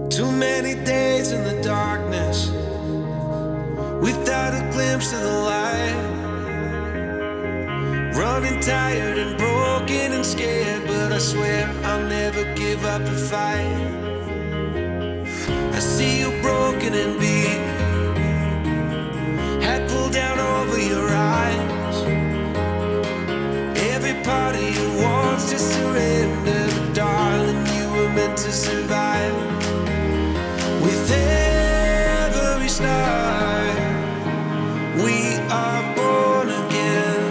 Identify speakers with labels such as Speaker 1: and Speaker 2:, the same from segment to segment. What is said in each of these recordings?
Speaker 1: Too many days in the darkness without a glimpse of the light. Running tired and broken and scared, but I swear I'll never give up the fight. I see you broken and beat, head pulled down over your eyes. Every part of you wants to surrender, but darling, you were meant to survive. With every start, we are born again.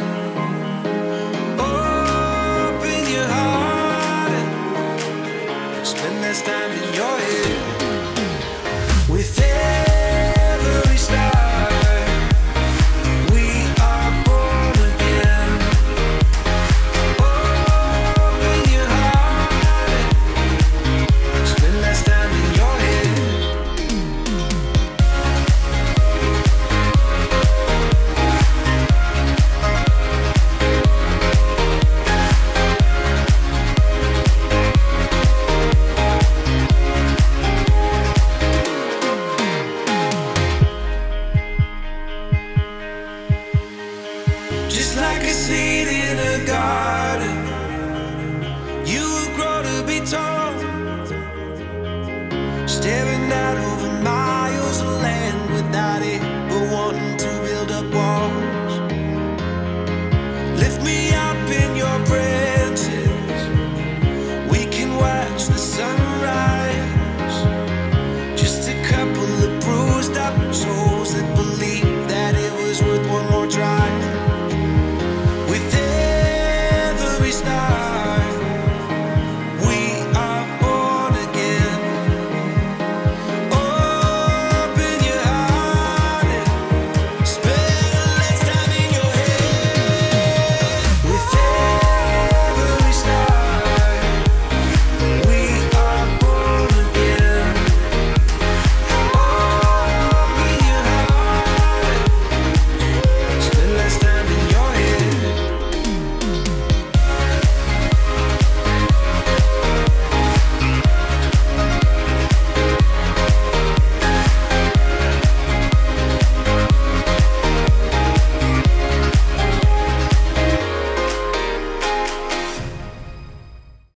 Speaker 1: Open your heart and spend less time in your head. With every start, we are born again. Open your heart and spend less time in your head. Just like a seed in a garden,